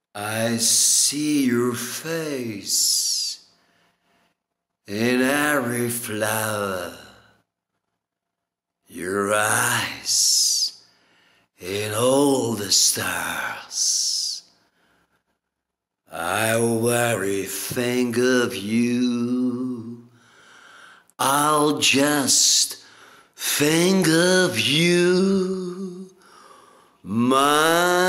I see your face in every flower, your eyes in all the stars. I worry, think of you. I'll just think of you, my